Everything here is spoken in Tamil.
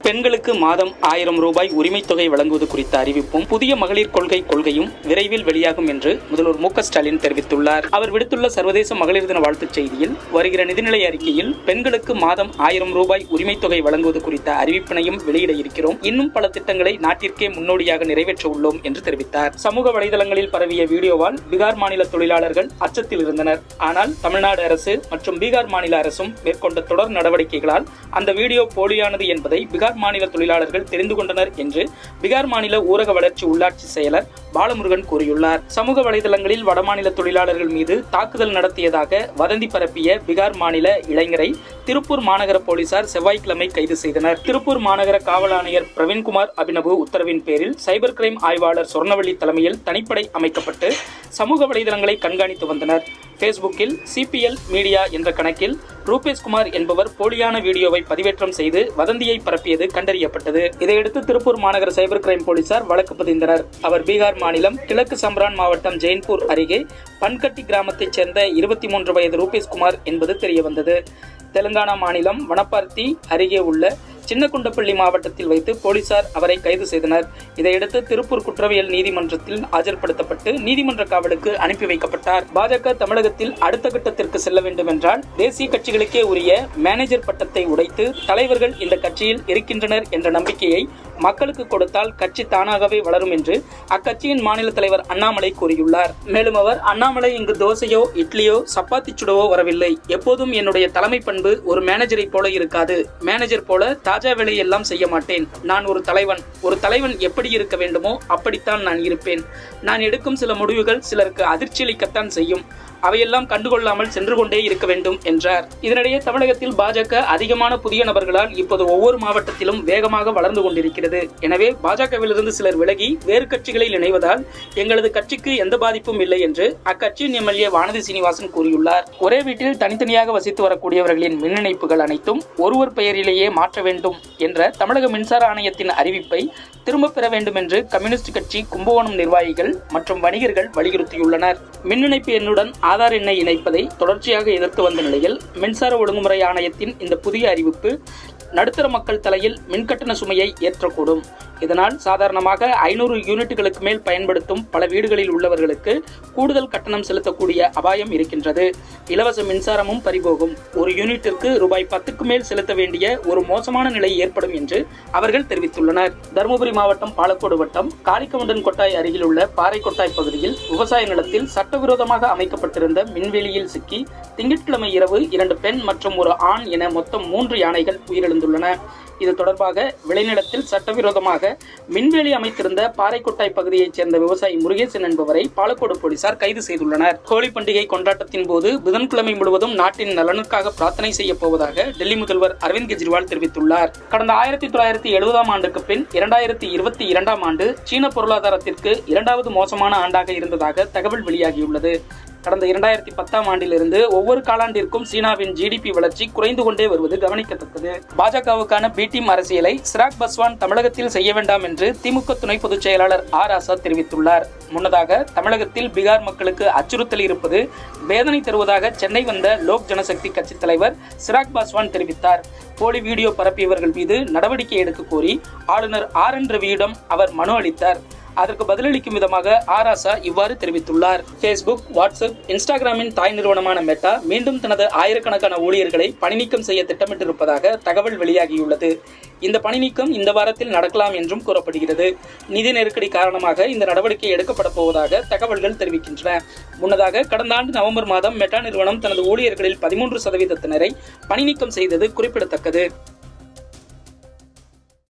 பெண்களுக்கு மாதம் 1000 ரூபாய் உரிமைத் தொகை வழங்குவது குறித்த அறிவிப்பும் புதிய மகளிர் கொள்கையும் விரைவில் வெளியாகும் என்று முதல்வர் மு க ஸ்டாலின் தெரிவித்துள்ளார். அவர் விடுத்துள்ள சர்வதேச மகளிர் தின வாழ்த்துச் செய்தியில், வருகிற நிதிநிலை அறிக்கையில் பெண்களுக்கு மாதம் 1000 ரூபாய் உரிமைத் தொகை வழங்குவது குறித்த அறிவிப்பினையும் வெளியிட இருக்கிறோம். இன்னும் பல திட்டங்களை நாட்டிற்கே முன்னோடியாக நிறைவேற்ற உள்ளோம் என்று தெரிவித்தார். சமூக வலைதளங்களில் பரவிய வீடியோவால் பீகார் மாநில தொழிலாளர்கள் அச்சத்தில் இருந்தனர். ஆனால் தமிழ்நாடு அரசு மற்றும் பீகார் மாநில அரசும் மேற்கொண்ட தொடர் நடவடிக்கைகளால் அந்த வீடியோ போலியானது என்பதை பீகார் மாநில தொழிலாளர்கள் தெரிந்து கொண்டனர் என்று பீகார் மாநில ஊரக வளர்ச்சி உள்ளாட்சி செயலர் பாலமுருகன் கூறியுள்ளார். சமூக வலைதளங்களில் வடமாநில தொழிலாளர்கள் மீது தாக்குதல் நடத்தியதாக வதந்தி பரப்பிய பீகார் மாநில இளைஞரை திருப்பூர் மாநகர போலீசார் செவ்வாய்க்கிழமை கைது செய்தனர். திருப்பூர் மாநகர காவல் ஆணையர் பிரவீன்குமார் அபினவு உத்தரவின் பேரில் சைபர் கிரைம் ஆய்வாளர் சொர்ணவள்ளி தலைமையில் தனிப்படை அமைக்கப்பட்டு சமூக வலைதளங்களை கண்காணித்து வந்தனர். பேஸ்புக்கில் சிபிஎல் மீடியா என்ற கணக்கில் ரூபேஷ்குமார் என்பவர் போலியான வீடியோவை பதிவேற்றம் செய்து வதந்தியை பரப்பியது கண்டறியப்பட்டது. இதையடுத்து திருப்பூர் மாநகர சைபர் கிரைம் போலீசார் வழக்கு பதிந்தனர். அவர் பீகார் மாநிலம் கிழக்கு சம்பரான் மாவட்டம் ஜெயின்பூர் அருகே பன்கட்டி கிராமத்தைச் சேர்ந்த 23 வயது ரூபேஷ்குமார் என்பது தெரியவந்தது. தெலுங்கானா மாநிலம் வனப்பர்த்தி அருகே உள்ள சின்னகுண்டப்பள்ளி மாவட்டத்தில் வைத்து போலீசார் அவரை கைது செய்தனர். இதையடுத்து திருப்பூர் குற்றவியல் நீதிமன்றத்தில் ஆஜர்படுத்தப்பட்டு நீதிமன்ற காவலுக்கு அனுப்பி வைக்கப்பட்டார். பாஜக தமிழகத்தில் அடுத்த கட்டத்திற்கு செல்ல வேண்டும் என்றால் தேசிய கட்சிகளுக்கே உரிய மேனேஜர் பட்டத்தை உடைத்து தலைவர்கள் இந்த கட்சியில் இருக்கின்றனர் என்ற நம்பிக்கையை மக்களுக்கு கொடுத்தால் கட்சி தானாகவே வளரும் என்று அக்கட்சியின் மாநில தலைவர் அண்ணாமலை கூறியுள்ளார். மேலும் அவர், அண்ணாமலை இங்கு தோசையோ இட்லியோ சப்பாத்தி சுடவோ வரவில்லை. எப்போதும் என்னுடைய தலைமை பண்பு ஒரு மேனேஜரை போல இருக்காது. மேனேஜர் போல தாஜா வேலையெல்லாம் செய்ய மாட்டேன். நான் ஒரு தலைவன் எப்படி இருக்க வேண்டுமோ அப்படித்தான் நான் இருப்பேன். நான் எடுக்கும் சில முடிவுகள் சிலருக்கு அதிர்ச்சி அளிக்கத்தான் செய்யும். அவையெல்லாம் கண்டுகொள்ளாமல் சென்று கொண்டே இருக்க வேண்டும் என்றார். இதனிடையே தமிழகத்தில் பாஜக அதிகமான புதிய நபர்களால் இப்போது ஒவ்வொரு மாவட்டத்திலும் வேகமாக வளர்ந்து கொண்டிருக்கிறது. எனவே பாஜகவிலிருந்து சிலர் விலகி வேறு கட்சிகளில் இணைவதால் எங்களது கட்சிக்கு எந்த பாதிப்பும் இல்லை என்று அக்கட்சியின் எம்எல்ஏ வானதி சீனிவாசன் கூறியுள்ளார். ஒரே வீட்டில் தனித்தனியாக வசித்து வரக்கூடியவர்களின் மின் இணைப்புகள் அனைத்தும் ஒருவர் பெயரிலேயே மாற்ற வேண்டும் என்ற தமிழக மின்சார ஆணையத்தின் அறிவிப்பை திரும்ப பெற வேண்டும் என்று கம்யூனிஸ்ட் கட்சி கும்பகோணம் நிர்வாகிகள் மற்றும் வணிகர்கள் வலியுறுத்தியுள்ளனர். மின் இணைப்பு எண்ணுடன் ஆதார் எண்ணை இணைப்பதை தொடர்ச்சியாக எதிர்த்து வந்த நிலையில் மின்சார ஒழுங்குமுறை ஆணையத்தின் இந்த புதிய அறிவிப்பு நடுத்தர மக்கள் தலையில் மின்கட்டண சுமையை ஏற்றக்கூடும். இதனால் சாதாரணமாக 500 யூனிட்டுகளுக்கு மேல் பயன்படுத்தும் பல வீடுகளில் உள்ளவர்களுக்கு கூடுதல் கட்டணம் செலுத்தக்கூடிய அபாயம் இருக்கின்றது. இலவச மின்சாரமும் பறிபோகும். ஒரு யூனிட்டிற்கு ரூபாய் 10க்கு மேல் செலுத்த வேண்டிய ஒரு மோசமான நிலை ஏற்படும் என்று அவர்கள் தெரிவித்துள்ளனர். தருமபுரி மாவட்டம் பாலக்கோடு வட்டம் காரிக்கவுண்டன் கொட்டாய் அருகில் உள்ள பாறை கொட்டாய் பகுதியில் விவசாய நிலத்தில் சட்டவிரோதமாக அமைக்கப்பட்டிருந்த மின்வெளியில் சிக்கி திங்கட்கிழமை இரவு 2 பெண் மற்றும் ஒரு ஆண் என மொத்தம் 3 யானைகள் உயிரிழந்துள்ளன. இது தொடர்பாக விளைநிலத்தில் சட்டவிரோதமாக மின்வேலி அமைத்திருந்த பாறைக்கொட்டாய் பகுதியைச் சேர்ந்த விவசாயி முருகேசன் என்பவரை பாலக்கோடு போலீசார் கைது செய்துள்ளனர். ஹோலி பண்டிகை கொண்டாட்டத்தின் போது புதன்கிழமை முழுவதும் நாட்டின் நலனுக்காக பிரார்த்தனை செய்ய போவதாக டெல்லி முதல்வர் அரவிந்த் கெஜ்ரிவால் தெரிவித்துள்ளார். கடந்த 1970ஆம் ஆண்டுக்கு பின் 2022ஆம் ஆண்டு சீன பொருளாதாரத்திற்கு 2வது மோசமான ஆண்டாக இருந்ததாக தகவல் வெளியாகியுள்ளது. கடந்த 2010ஆம் ஆண்டிலிருந்து ஒவ்வொரு காலாண்டிற்கும் சீனாவின் ஜிடிபி வளர்ச்சி குறைந்து கொண்டே வருவது கவனிக்கத்தக்கது. பாஜகவுக்கான பி டீம் அரசியலை சிராக் பஸ்வான் தமிழகத்தில் செய்ய வேண்டாம் என்று திமுக துணை பொதுச் செயலாளர் ஆர் ஆசா தெரிவித்துள்ளார். முன்னதாக தமிழகத்தில் பீகார் மக்களுக்கு அச்சுறுத்தல் இருப்பது வேதனை தருவதாக சென்னை வந்த லோக் ஜனசக்தி கட்சி தலைவர் சிராக் பாஸ்வான் தெரிவித்தார். போலி வீடியோ பரப்பியவர்கள் மீது நடவடிக்கை எடுக்க கோரி ஆளுநர் ஆர் என் ரவியிடம் அவர் மனு அளித்தார். அதற்கு பதிலளிக்கும் விதமாக ஆர் ஆசா இவ்வாறு தெரிவித்துள்ளார். பேஸ்புக், வாட்ஸ்அப், இன்ஸ்டாகிராமின் தாய் நிறுவனமான மெட்டா மீண்டும் தனது ஆயிரக்கணக்கான ஊழியர்களை பணிநீக்கம் செய்ய திட்டமிட்டிருப்பதாக தகவல் வெளியாகியுள்ளது. இந்த பணிநீக்கம் இந்த வாரத்தில் நடக்கலாம் என்றும் கூறப்படுகிறது. நிதி நெருக்கடி காரணமாக இந்த நடவடிக்கை எடுக்கப்பட போவதாக தகவல்கள் தெரிவிக்கின்றன. முன்னதாக கடந்த ஆண்டு நவம்பர் மாதம் மெட்டா நிறுவனம் தனது ஊழியர்களில் 13% பணிநீக்கம் செய்தது குறிப்பிடத்தக்கது.